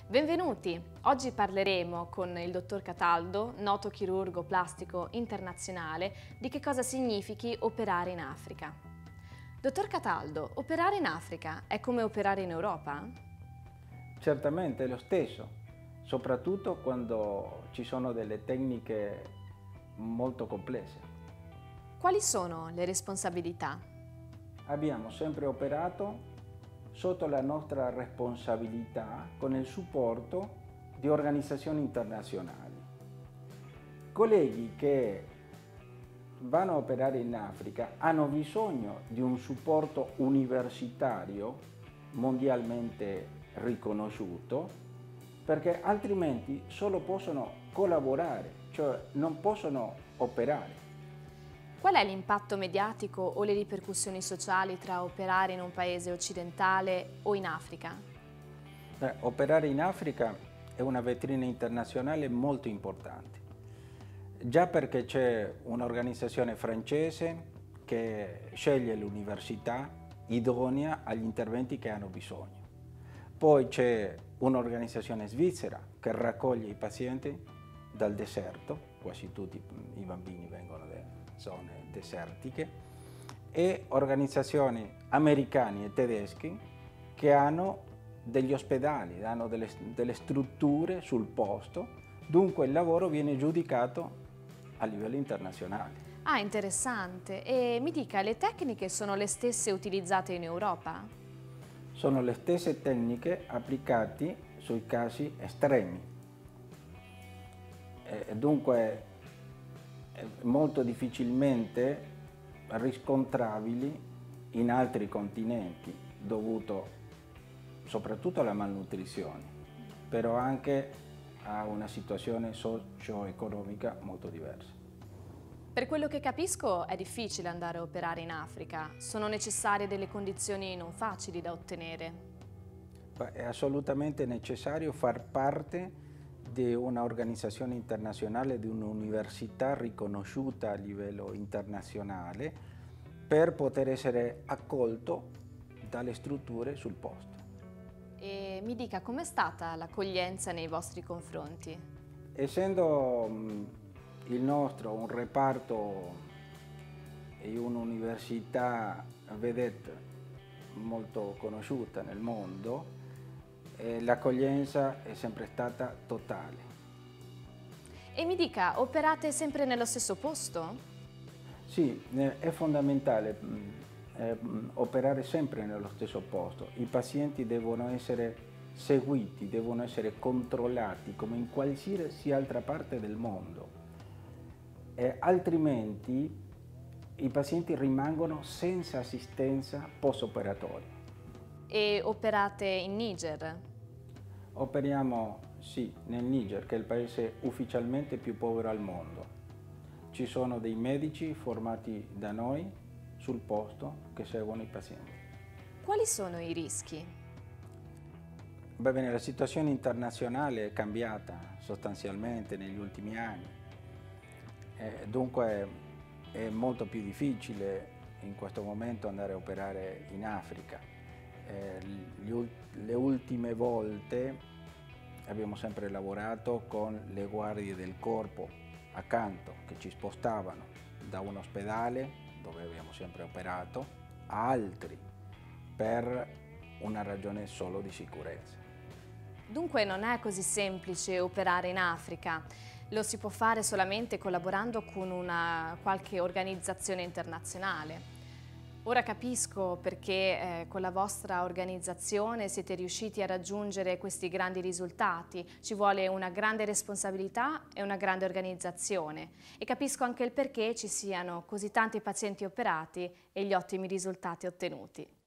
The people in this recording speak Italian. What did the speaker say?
Benvenuti! Oggi parleremo con il dottor Cataldo, noto chirurgo plastico internazionale, di che cosa significhi operare in Africa. Dottor Cataldo, operare in Africa è come operare in Europa? Certamente è lo stesso, soprattutto quando ci sono delle tecniche molto complesse. Quali sono le responsabilità? Abbiamo sempre operato sotto la nostra responsabilità con il supporto di organizzazioni internazionali. Colleghi che vanno a operare in Africa hanno bisogno di un supporto universitario mondialmente riconosciuto, perché altrimenti solo possono collaborare, cioè non possono operare. Qual è l'impatto mediatico o le ripercussioni sociali tra operare in un paese occidentale o in Africa? Operare in Africa è una vetrina internazionale molto importante, già perché c'è un'organizzazione francese che sceglie l'università idonea agli interventi che hanno bisogno. Poi c'è un'organizzazione svizzera che raccoglie i pazienti dal deserto, quasi tutti i bambini vengono da zone desertiche, e organizzazioni americane e tedesche che hanno degli ospedali, hanno delle strutture sul posto, dunque il lavoro viene giudicato a livello internazionale. Ah, interessante. E mi dica, le tecniche sono le stesse utilizzate in Europa? Sono le stesse tecniche applicate sui casi estremi. Dunque molto difficilmente riscontrabili in altri continenti, dovuto soprattutto alla malnutrizione, però anche a una situazione socio-economica molto diversa. Per quello che capisco è difficile andare a operare in Africa, sono necessarie delle condizioni non facili da ottenere. È assolutamente necessario far parte di un'organizzazione internazionale, di un'università riconosciuta a livello internazionale per poter essere accolto dalle strutture sul posto. E mi dica, com'è stata l'accoglienza nei vostri confronti? Essendo il nostro un reparto e un'università vedette molto conosciuta nel mondo, l'accoglienza è sempre stata totale. E mi dica, operate sempre nello stesso posto? Sì, è fondamentale operare sempre nello stesso posto. I pazienti devono essere seguiti, devono essere controllati come in qualsiasi altra parte del mondo. Altrimenti i pazienti rimangono senza assistenza post-operatoria. E operate in Niger? Operiamo, sì, nel Niger, che è il paese ufficialmente più povero al mondo. Ci sono dei medici formati da noi sul posto che seguono i pazienti. Quali sono i rischi? Va bene, la situazione internazionale è cambiata sostanzialmente negli ultimi anni, dunque è molto più difficile in questo momento andare a operare in Africa. Le ultime volte abbiamo sempre lavorato con le guardie del corpo accanto che ci spostavano da un ospedale dove abbiamo sempre operato a altri per una ragione solo di sicurezza. Dunque non è così semplice operare in Africa, lo si può fare solamente collaborando con qualche organizzazione internazionale. Ora capisco perché con la vostra organizzazione siete riusciti a raggiungere questi grandi risultati. Ci vuole una grande responsabilità e una grande organizzazione. E capisco anche il perché ci siano così tanti pazienti operati e gli ottimi risultati ottenuti.